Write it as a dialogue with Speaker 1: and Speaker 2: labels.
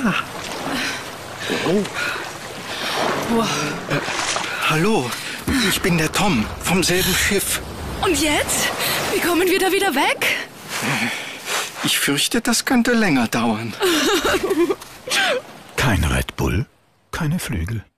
Speaker 1: Wow.
Speaker 2: Hallo, ich bin der Tom vom selben Schiff.
Speaker 1: Und jetzt? Wie kommen wir da wieder weg?
Speaker 2: Ich fürchte, das könnte länger dauern.
Speaker 3: Kein Red Bull, keine Flügel.